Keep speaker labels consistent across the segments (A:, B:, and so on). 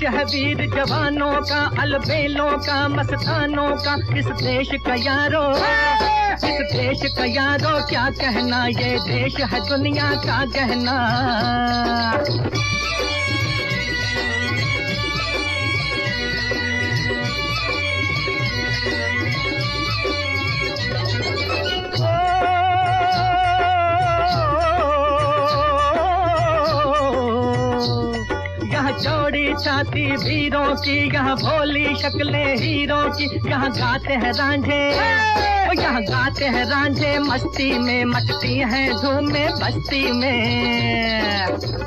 A: है वीर जवानों का, अलबेलों का, मस्तानों का, इस देश का यारो, इस देश का यारो क्या कहना, ये देश है दुनिया का गहना। चौड़ी छाती वीरों की, यहाँ भोली शक्लें हीरों की, यहाँ गाते हैं रांझे, यहाँ गाते हैं रांझे, मस्ती में मचती हैं धूमें बस्ती में।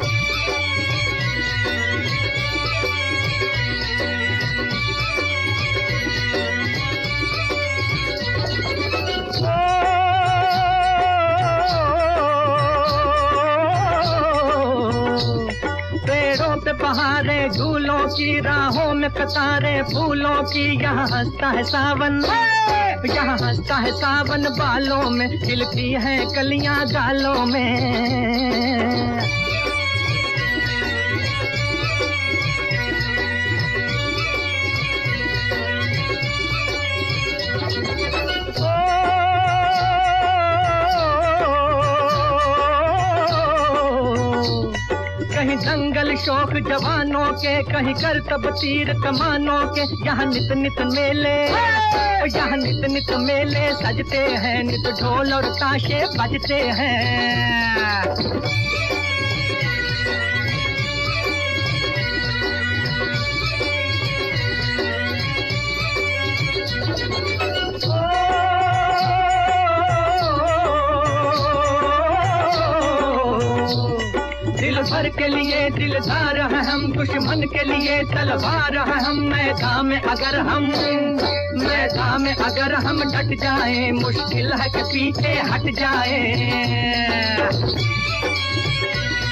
A: बहारे झूलों की, राहों में कतारे फूलों की, यहाँ हंसता है सावन, यहाँ हंसता है सावन, बालों में खिलती हैं कलियां गालों में। कहीं दंगल शौक जवानों के, कहीं करतब तीर कमानों के, यहाँ नित नित मेले, यहाँ नित नित मेले सजते हैं, नित ढोल और ताशे बजते हैं। दिल भर के लिए दिलदार है हम, दुश्मन के लिए तलवार है हम, मैदान में अगर हम डट जाएं, मुश्किल है कि पीछे हट जाएं।